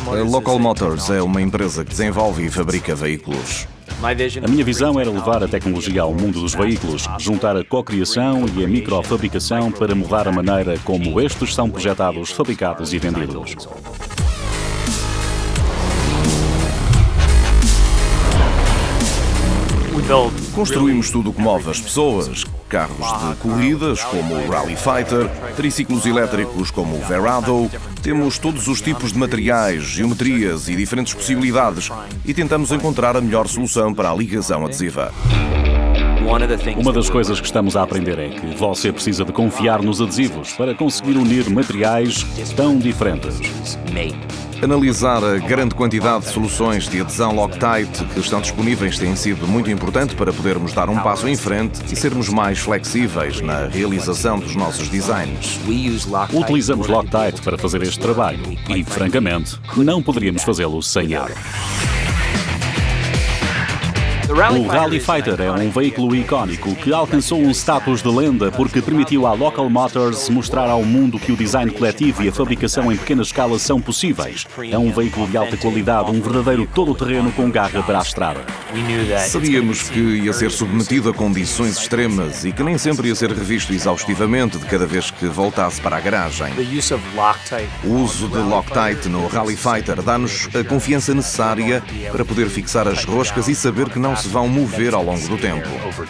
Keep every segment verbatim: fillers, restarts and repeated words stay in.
A Local Motors é uma empresa que desenvolve e fabrica veículos. A minha visão era levar a tecnologia ao mundo dos veículos, juntar a cocriação e a microfabricação para mudar a maneira como estes são projetados, fabricados e vendidos. Construímos tudo o que move as pessoas, carros de corridas como o Rally Fighter, triciclos elétricos como o Verado. Temos todos os tipos de materiais, geometrias e diferentes possibilidades e tentamos encontrar a melhor solução para a ligação adesiva. Uma das coisas que estamos a aprender é que você precisa de confiar nos adesivos para conseguir unir materiais tão diferentes. Analisar a grande quantidade de soluções de adesão Loctite que estão disponíveis tem sido muito importante para podermos dar um passo em frente e sermos mais flexíveis na realização dos nossos designs. Utilizamos Loctite para fazer este trabalho e, francamente, não poderíamos fazê-lo sem ele. O Rally Fighter é um veículo icónico que alcançou um status de lenda porque permitiu à Local Motors mostrar ao mundo que o design coletivo e a fabricação em pequena escala são possíveis. É um veículo de alta qualidade, um verdadeiro todo-terreno com garra para a estrada. Sabíamos que ia ser submetido a condições extremas e que nem sempre ia ser revisto exaustivamente de cada vez que voltasse para a garagem. O uso de Loctite no Rally Fighter dá-nos a confiança necessária para poder fixar as roscas e saber que não se vão mover ao longo do tempo.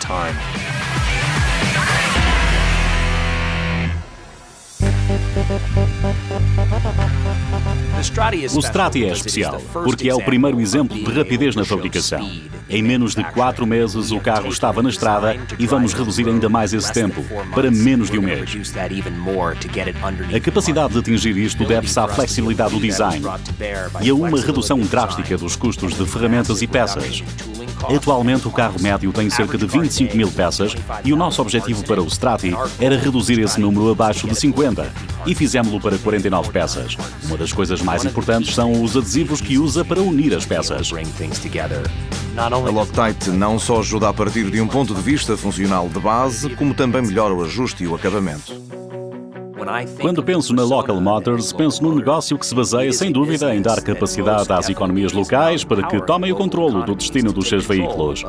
O Strati é especial, porque é o primeiro exemplo de rapidez na fabricação. Em menos de quatro meses, o carro estava na estrada e vamos reduzir ainda mais esse tempo, para menos de um mês. A capacidade de atingir isto deve-se à flexibilidade do design e a uma redução drástica dos custos de ferramentas e peças. Atualmente, o carro médio tem cerca de vinte e cinco mil peças e o nosso objetivo para o Strati era reduzir esse número abaixo de cinquenta e fizemos-lo para quarenta e nove peças. Uma das coisas mais importantes são os adesivos que usa para unir as peças. A Loctite não só ajuda a partir de um ponto de vista funcional de base, como também melhora o ajuste e o acabamento. Quando penso na Local Motors, penso num negócio que se baseia, sem dúvida, em dar capacidade às economias locais para que tomem o controlo do destino dos seus veículos.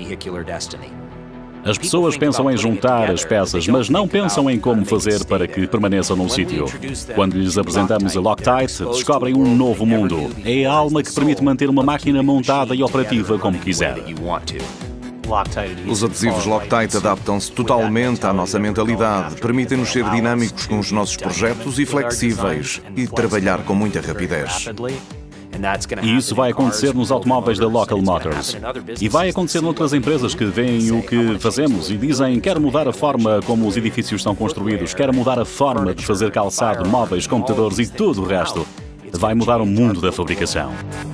As pessoas pensam em juntar as peças, mas não pensam em como fazer para que permaneçam num sítio. Quando lhes apresentamos a Loctite, descobrem um novo mundo. É a alma que permite manter uma máquina montada e operativa como quiserem. Os adesivos Loctite adaptam-se totalmente à nossa mentalidade, permitem-nos ser dinâmicos com os nossos projetos e flexíveis e trabalhar com muita rapidez. E isso vai acontecer nos automóveis da Local Motors. E vai acontecer noutras empresas que veem o que fazemos e dizem: quero mudar a forma como os edifícios são construídos, quero mudar a forma de fazer calçado, móveis, computadores e tudo o resto. Vai mudar o mundo da fabricação.